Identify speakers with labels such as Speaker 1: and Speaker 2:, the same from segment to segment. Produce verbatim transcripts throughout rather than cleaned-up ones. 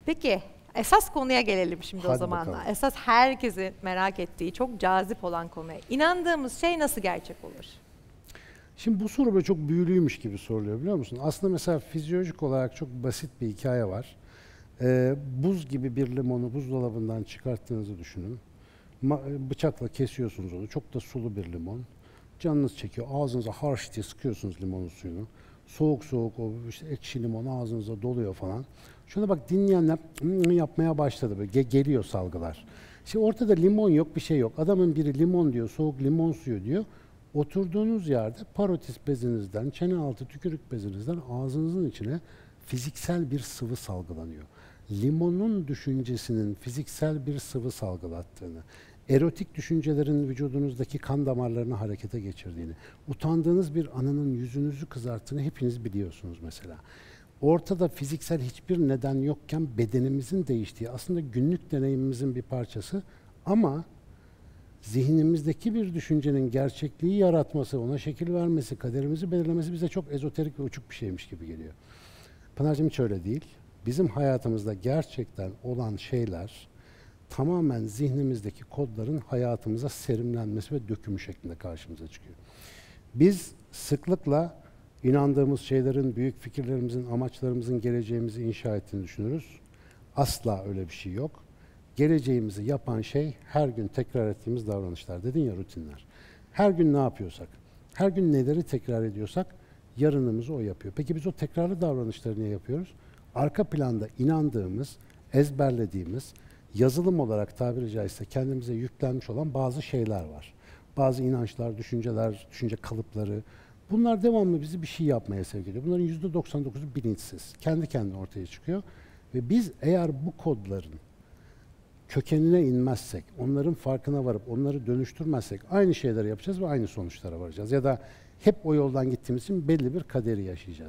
Speaker 1: Peki esas konuya gelelim şimdi. Hadi o zaman. Bakalım. Esas herkesin merak ettiği, çok cazip olan konuya. İnandığımız şey nasıl gerçek olur?
Speaker 2: Şimdi bu soru böyle çok büyülüymüş gibi soruluyor, biliyor musun? Aslında mesela fizyolojik olarak çok basit bir hikaye var. Ee, buz gibi bir limonu buzdolabından çıkarttığınızı düşünün. Ma- bıçakla kesiyorsunuz onu. Çok da sulu bir limon. Canınız çekiyor. Ağzınıza harş diye sıkıyorsunuz limonun suyunu. Soğuk soğuk o işte ekşi limon ağzınıza doluyor falan. Şuna bak, dinleyenler yapmaya başladı. Böyle Ge- geliyor salgılar. Şimdi ortada limon yok, bir şey yok. Adamın biri limon diyor, soğuk limon suyu diyor. Oturduğunuz yerde parotis bezinizden, çene altı tükürük bezinizden ağzınızın içine fiziksel bir sıvı salgılanıyor. Limonun düşüncesinin fiziksel bir sıvı salgılattığını, erotik düşüncelerin vücudunuzdaki kan damarlarını harekete geçirdiğini, utandığınız bir anının yüzünüzü kızarttığını hepiniz biliyorsunuz mesela. Ortada fiziksel hiçbir neden yokken bedenimizin değiştiği aslında günlük deneyimimizin bir parçası ama zihnimizdeki bir düşüncenin gerçekliği yaratması, ona şekil vermesi, kaderimizi belirlemesi bize çok ezoterik ve uçuk bir şeymiş gibi geliyor. Pınar'cığım hiç öyle değil. Bizim hayatımızda gerçekten olan şeyler tamamen zihnimizdeki kodların hayatımıza serimlenmesi ve dökümü şeklinde karşımıza çıkıyor. Biz sıklıkla inandığımız şeylerin, büyük fikirlerimizin, amaçlarımızın geleceğimizi inşa ettiğini düşünürüz. Asla öyle bir şey yok. Geleceğimizi yapan şey her gün tekrar ettiğimiz davranışlar. Dedin ya, rutinler. Her gün ne yapıyorsak, her gün neleri tekrar ediyorsak yarınımızı o yapıyor. Peki biz o tekrarlı davranışları niye yapıyoruz? Arka planda inandığımız, ezberlediğimiz, yazılım olarak tabiri caizse kendimize yüklenmiş olan bazı şeyler var. Bazı inançlar, düşünceler, düşünce kalıpları. Bunlar devamlı bizi bir şey yapmaya sevk ediyor. Bunların yüzde doksan dokuzu bilinçsiz. Kendi kendine ortaya çıkıyor. Ve biz eğer bu kodların kökenine inmezsek, onların farkına varıp onları dönüştürmezsek aynı şeyleri yapacağız ve aynı sonuçlara varacağız. Ya da hep o yoldan gittiğimiz için belli bir kaderi yaşayacağız.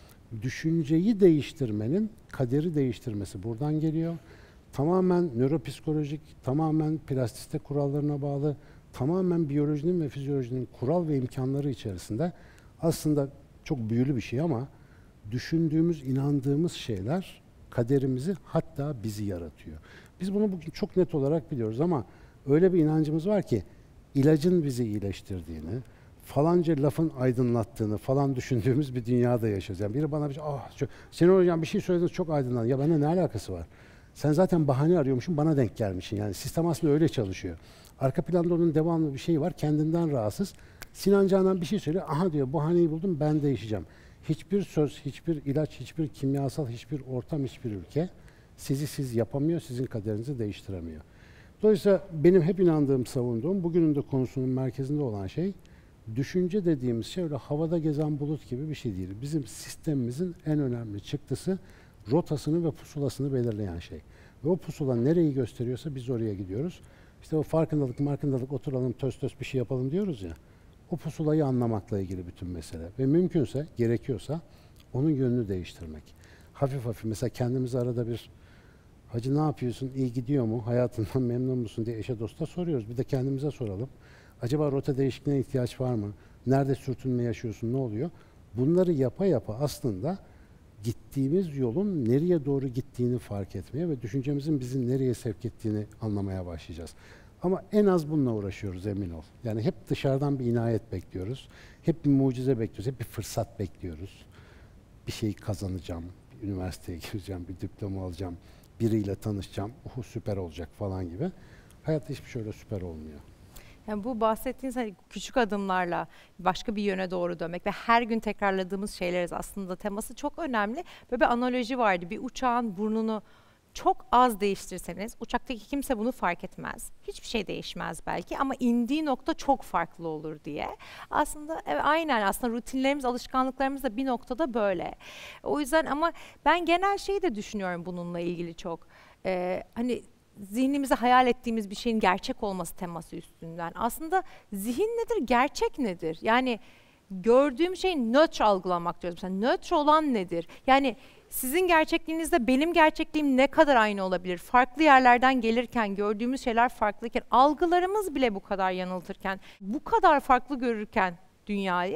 Speaker 2: Düşünceyi değiştirmenin kaderi değiştirmesi buradan geliyor. Tamamen nöropsikolojik, tamamen plastisite kurallarına bağlı, tamamen biyolojinin ve fizyolojinin kural ve imkanları içerisinde aslında çok büyülü bir şey ama düşündüğümüz, inandığımız şeyler kaderimizi, hatta bizi yaratıyor. Biz bunu bugün çok net olarak biliyoruz ama öyle bir inancımız var ki ilacın bizi iyileştirdiğini, falanca lafın aydınlattığını falan düşündüğümüz bir dünyada yaşıyoruz. Yani biri bana bir şey, ah, Şenol Hocam bir şey söylediniz çok aydınlandı. Ya benimle ne alakası var? Sen zaten bahane arıyormuşsun, bana denk gelmişsin. Yani sistem aslında öyle çalışıyor. Arka planda onun devamlı bir şeyi var, kendinden rahatsız. Sinan Canan bir şey söylüyor, aha diyor, bahaneyi buldum, ben değişeceğim. Hiçbir söz, hiçbir ilaç, hiçbir kimyasal, hiçbir ortam, hiçbir ülke sizi siz yapamıyor, sizin kaderinizi değiştiremiyor. Dolayısıyla benim hep inandığım, savunduğum, bugünün de konusunun merkezinde olan şey, düşünce dediğimiz şey öyle havada gezen bulut gibi bir şey değil. Bizim sistemimizin en önemli çıktısı, rotasını ve pusulasını belirleyen şey. Ve o pusula nereyi gösteriyorsa biz oraya gidiyoruz. İşte o farkındalık, markındalık, oturalım, töz töz bir şey yapalım diyoruz ya. O pusulayı anlamakla ilgili bütün mesele. Ve mümkünse, gerekiyorsa onun yönünü değiştirmek. Hafif hafif mesela kendimize arada bir hacı ne yapıyorsun, iyi gidiyor mu, hayatından memnun musun diye eşe dosta soruyoruz. Bir de kendimize soralım. Acaba rota değişikliğine ihtiyaç var mı? Nerede sürtünme yaşıyorsun, ne oluyor? Bunları yapa yapa aslında gittiğimiz yolun nereye doğru gittiğini fark etmeye ve düşüncemizin bizi nereye sevk ettiğini anlamaya başlayacağız. Ama en az bununla uğraşıyoruz, emin ol. Yani hep dışarıdan bir inayet bekliyoruz. Hep bir mucize bekliyoruz. Hep bir fırsat bekliyoruz. Bir şey kazanacağım, bir üniversiteye gireceğim, bir diploma alacağım, biriyle tanışacağım, uhu süper olacak falan gibi. Hayatta hiçbir şey öyle süper olmuyor.
Speaker 1: Yani bu bahsettiğiniz hani küçük adımlarla başka bir yöne doğru dönmek ve her gün tekrarladığımız şeyleriz aslında teması çok önemli. Böyle bir analoji vardı. Bir uçağın burnunu çok az değiştirseniz uçaktaki kimse bunu fark etmez. Hiçbir şey değişmez belki ama indiği nokta çok farklı olur diye. Aslında evet, aynen aslında rutinlerimiz, alışkanlıklarımız da bir noktada böyle. O yüzden ama ben genel şeyi de düşünüyorum bununla ilgili çok. Ee, hani zihnimize hayal ettiğimiz bir şeyin gerçek olması teması üstünden. Aslında zihin nedir, gerçek nedir? Yani gördüğüm şeyi nötr algılamak diyoruz. Mesela nötr olan nedir? Yani sizin gerçekliğinizde benim gerçekliğim ne kadar aynı olabilir? Farklı yerlerden gelirken, gördüğümüz şeyler farklıyken, algılarımız bile bu kadar yanıltırken, bu kadar farklı görürken dünyayı,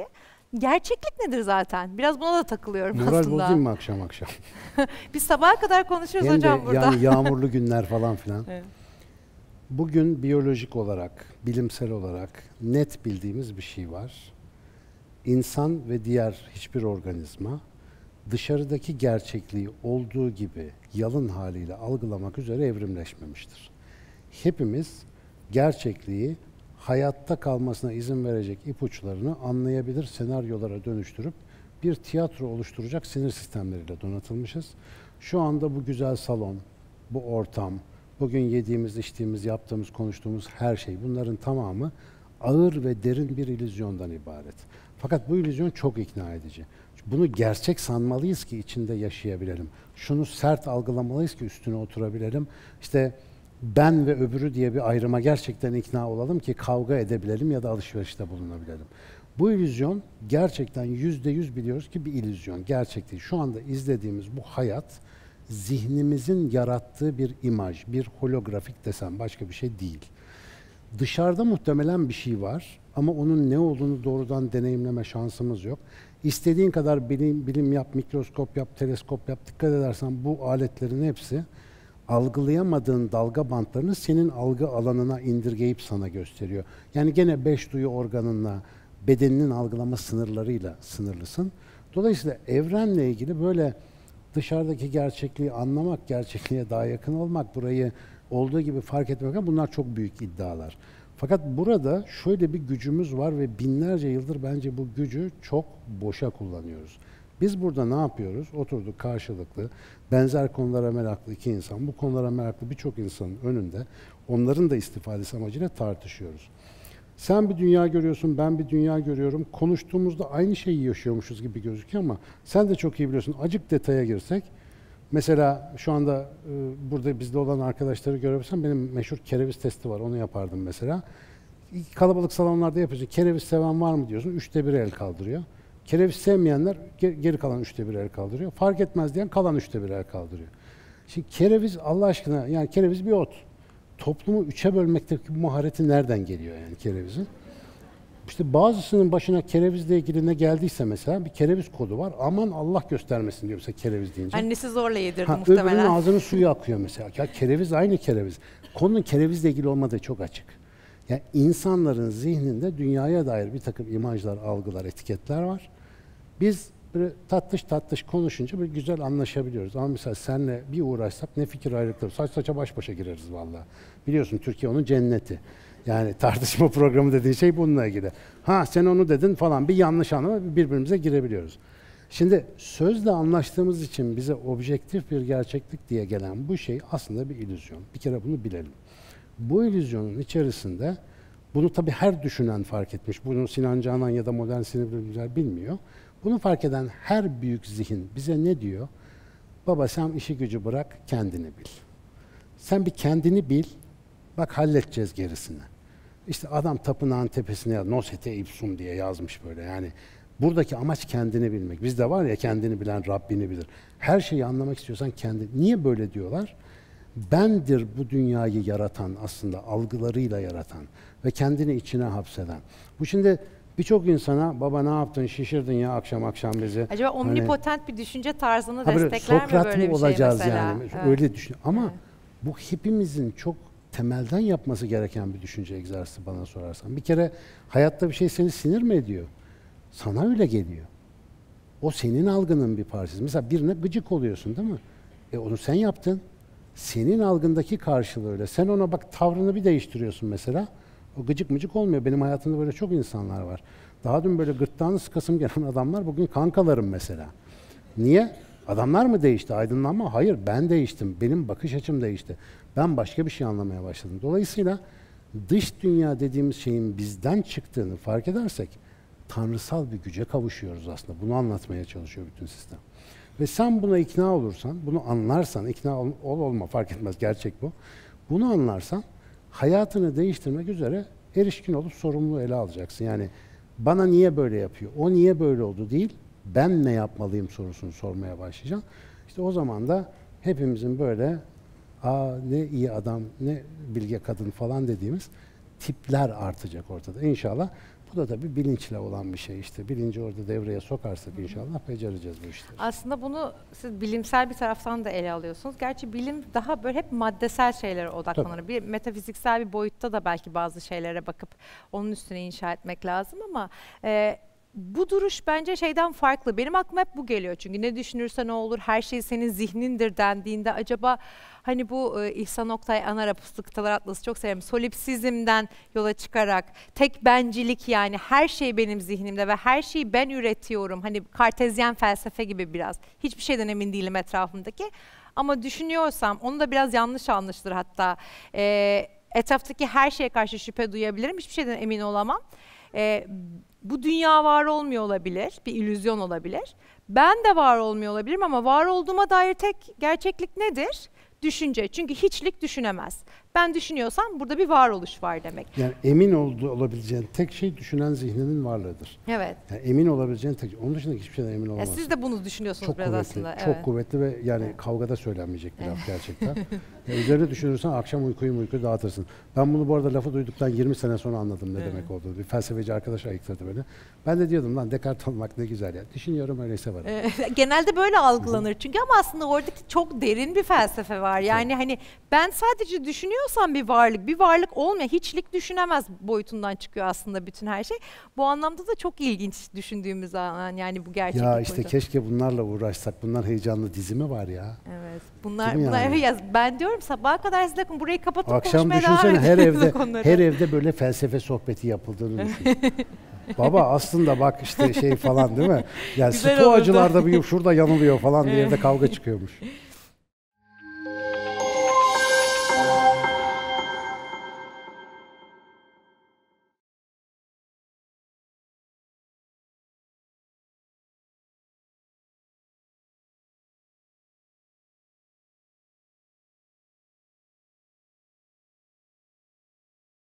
Speaker 1: Gerçeklik nedir zaten? Biraz buna da takılıyorum
Speaker 2: Moral
Speaker 1: aslında.
Speaker 2: bozayım mı akşam akşam?
Speaker 1: Biz sabaha kadar konuşuruz
Speaker 2: Hem
Speaker 1: hocam
Speaker 2: de
Speaker 1: burada.
Speaker 2: yani yağmurlu günler falan filan.
Speaker 1: Evet.
Speaker 2: Bugün biyolojik olarak, bilimsel olarak net bildiğimiz bir şey var. İnsan ve diğer hiçbir organizma dışarıdaki gerçekliği olduğu gibi yalın haliyle algılamak üzere evrimleşmemiştir. Hepimiz gerçekliği hayatta kalmasına izin verecek ipuçlarını anlayabilir senaryolara dönüştürüp bir tiyatro oluşturacak sinir sistemleriyle donatılmışız. Şu anda bu güzel salon, bu ortam, bugün yediğimiz, içtiğimiz, yaptığımız, konuştuğumuz her şey, bunların tamamı ağır ve derin bir illüzyondan ibaret. Fakat bu illüzyon çok ikna edici. Bunu gerçek sanmalıyız ki içinde yaşayabilelim. Şunu sert algılamalıyız ki üstüne oturabilelim. İşte ben ve öbürü diye bir ayrıma gerçekten ikna olalım ki kavga edebilelim ya da alışverişte bulunabilelim. Bu illüzyon gerçekten yüzde yüz biliyoruz ki bir illüzyon, gerçek değil. Şu anda izlediğimiz bu hayat zihnimizin yarattığı bir imaj, bir holografik desem başka bir şey değil. Dışarıda muhtemelen bir şey var ama onun ne olduğunu doğrudan deneyimleme şansımız yok. İstediğin kadar bilim, bilim yap, mikroskop yap, teleskop yap, dikkat edersen bu aletlerin hepsi algılayamadığın dalga bantlarını senin algı alanına indirgeyip sana gösteriyor. Yani gene beş duyu organınla, bedeninin algılama sınırlarıyla sınırlısın. Dolayısıyla evrenle ilgili böyle dışarıdaki gerçekliği anlamak, gerçekliğe daha yakın olmak, burayı olduğu gibi fark etmek, bunlar çok büyük iddialar. Fakat burada şöyle bir gücümüz var ve binlerce yıldır bence bu gücü çok boşa kullanıyoruz. Biz burada ne yapıyoruz? Oturduk karşılıklı, benzer konulara meraklı iki insan, bu konulara meraklı birçok insanın önünde, onların da istifadesi amacıyla tartışıyoruz. Sen bir dünya görüyorsun, ben bir dünya görüyorum. Konuştuğumuzda aynı şeyi yaşıyormuşuz gibi gözüküyor ama sen de çok iyi biliyorsun. Acık detaya girsek, mesela şu anda e, burada bizde olan arkadaşları görebilsem benim meşhur kereviz testi var, onu yapardım mesela. Kalabalık salonlarda yapıyorsun. Kereviz seven var mı diyorsun, üçte biri el kaldırıyor. Kereviz sevmeyenler geri kalan üçte biri el kaldırıyor. Fark etmez diyen kalan üçte biri el kaldırıyor. Şimdi kereviz Allah aşkına, yani kereviz bir ot. Toplumu üçe bölmekteki bu mahareti nereden geliyor yani kerevizin? İşte bazısının başına kerevizle ilgili ne geldiyse mesela bir kereviz kodu var. Aman Allah göstermesin diyor mesela kereviz deyince.
Speaker 1: Annesi zorla yedirdi
Speaker 2: ha,
Speaker 1: muhtemelen.
Speaker 2: Öbürünün ağzının suyu akıyor mesela. Ya kereviz aynı kereviz. Konunun kerevizle ilgili olmadığı çok açık. Yani insanların zihninde dünyaya dair bir takım imajlar, algılar, etiketler var. Biz böyle tatlış tatlış konuşunca böyle güzel anlaşabiliyoruz. Ama mesela seninle bir uğraşsak ne fikir ayrılıkları, saç saça baş başa gireriz vallahi. Biliyorsun Türkiye onun cenneti. Yani tartışma programı dediğin şey bununla ilgili. Ha sen onu dedin falan, bir yanlış anlama, birbirimize girebiliyoruz. Şimdi sözle anlaştığımız için bize objektif bir gerçeklik diye gelen bu şey aslında bir illüzyon. Bir kere bunu bilelim. Bu illüzyonun içerisinde, bunu tabii her düşünen fark etmiş, bunu Sinan Canan ya da modern sinir bilimciler bilmiyor. Bunu fark eden her büyük zihin bize ne diyor? Baba sen işi gücü bırak, kendini bil. Sen bir kendini bil, bak halledeceğiz gerisini. İşte adam tapınağın tepesine yaz, Nosete ipsum diye yazmış böyle yani. Buradaki amaç kendini bilmek. Bizde var ya kendini bilen Rabbini bilir. Her şeyi anlamak istiyorsan kendi. Niye böyle diyorlar? Bendir bu dünyayı yaratan, aslında algılarıyla yaratan ve kendini içine hapseden. Bu şimdi birçok insana baba ne yaptın, şişirdin ya akşam akşam bizi.
Speaker 1: Acaba
Speaker 2: hani,
Speaker 1: omnipotent bir düşünce tarzını
Speaker 2: ha
Speaker 1: destekler
Speaker 2: Sokrat
Speaker 1: mi böyle
Speaker 2: mı
Speaker 1: bir şey
Speaker 2: olacağız
Speaker 1: mesela?
Speaker 2: yani?
Speaker 1: Evet.
Speaker 2: Öyle düşün. Ama
Speaker 1: Evet.
Speaker 2: bu hepimizin çok temelden yapması gereken bir düşünce egzersizi bana sorarsan. Bir kere hayatta bir şey seni sinir mi ediyor? Sana öyle geliyor. O senin algının bir parçası. Mesela birine gıcık oluyorsun değil mi? E onu sen yaptın. Senin algındaki karşılığı öyle. Sen ona bak tavrını bir değiştiriyorsun mesela. O gıcık mıcık olmuyor. Benim hayatımda böyle çok insanlar var. Daha dün böyle gırtlağını sıkasım gelen adamlar bugün kankalarım mesela. Niye? Adamlar mı değişti? Aydınlanma? Hayır, ben değiştim. Benim bakış açım değişti. Ben başka bir şey anlamaya başladım. Dolayısıyla dış dünya dediğimiz şeyin bizden çıktığını fark edersek tanrısal bir güce kavuşuyoruz aslında. Bunu anlatmaya çalışıyor bütün sistem. Ve sen buna ikna olursan, bunu anlarsan, ikna ol, ol olma fark etmez, gerçek bu. Bunu anlarsan hayatını değiştirmek üzere erişkin olup sorumluluğu ele alacaksın. Yani bana niye böyle yapıyor, o niye böyle oldu değil, ben ne yapmalıyım sorusunu sormaya başlayacaksın. İşte o zaman da hepimizin böyle aa ne iyi adam, ne bilge kadın falan dediğimiz tipler artacak ortada. İnşallah Bu da tabii bilinçle olan bir şey işte. Bilinci orada devreye sokarsak inşallah becereceğiz bu işleri.
Speaker 1: Aslında bunu siz bilimsel bir taraftan da ele alıyorsunuz. Gerçi bilim daha böyle hep maddesel şeylere odaklanır.
Speaker 2: Tabii.
Speaker 1: Bir metafiziksel bir boyutta da belki bazı şeylere bakıp onun üstüne inşa etmek lazım ama e, bu duruş bence şeyden farklı. Benim aklıma hep bu geliyor çünkü ne düşünürsen ne olur, her şey senin zihnindir dendiğinde acaba hani bu e, İhsan Oktay Anarapuslu Kıtalar Atlası çok severim. Solipsizmden yola çıkarak tek bencilik yani her şey benim zihnimde ve her şeyi ben üretiyorum. Hani Kartezyen felsefe gibi biraz. Hiçbir şeyden emin değilim etrafımdaki. Ama düşünüyorsam onu da biraz yanlış anlaşılır hatta. E, etraftaki her şeye karşı şüphe duyabilirim. Hiçbir şeyden emin olamam. E, bu dünya var olmuyor olabilir, bir illüzyon olabilir. Ben de var olmuyor olabilirim ama var olduğuma dair tek gerçeklik nedir? Düşünce. Çünkü hiçlik düşünemez. Ben düşünüyorsam burada bir varoluş var demek.
Speaker 2: Yani emin olduğu olabileceğin tek şey düşünen zihninin varlığıdır.
Speaker 1: Evet.
Speaker 2: Yani emin olabileceğin tek onun dışında hiçbir şeyden emin
Speaker 1: Ya
Speaker 2: olamazsın.
Speaker 1: siz de bunu düşünüyorsunuz
Speaker 2: Çok
Speaker 1: biraz
Speaker 2: kuvvetli,
Speaker 1: aslında.
Speaker 2: çok
Speaker 1: Evet.
Speaker 2: kuvvetli ve yani evet. Kavgada söylenmeyecek bir laf gerçekten. Ya üzerine düşünürsen akşam uykuyu uykuyu dağıtırsın. Ben bunu bu arada lafı duyduktan yirmi sene sonra anladım ne
Speaker 1: Evet.
Speaker 2: demek olduğunu. Bir felsefeci arkadaş ayıkladı beni. Ben de diyordum lan Descartes olmak ne güzel ya. Düşünüyorum öyleyse varım.
Speaker 1: Ee, genelde böyle algılanır çünkü ama aslında oradaki çok derin bir felsefe var. Yani hani ben sadece düşünüyorsam bir varlık, bir varlık olmuyor. Hiçlik düşünemez boyutundan çıkıyor aslında bütün her şey. Bu anlamda da çok ilginç düşündüğümüz an yani bu gerçeklik
Speaker 2: Ya işte
Speaker 1: boyutu.
Speaker 2: keşke bunlarla uğraşsak. Bunlar heyecanlı dizi mi var ya?
Speaker 1: Evet. Bunlar,
Speaker 2: Değil mi
Speaker 1: bunlar
Speaker 2: yani?
Speaker 1: evet, yaz- ben diyorum sabaha kadar siz bakın burayı kapatıp
Speaker 2: Akşam
Speaker 1: konuşmaya devam
Speaker 2: düşünsene her
Speaker 1: ediyoruz
Speaker 2: evde
Speaker 1: bu konuları.
Speaker 2: her evde böyle felsefe sohbeti yapıldığını düşün. Baba aslında bak işte şey falan değil mi? Yani
Speaker 1: Güzel olurdu.
Speaker 2: stoacılar da bir şurada yanılıyor falan diye evde kavga çıkıyormuş.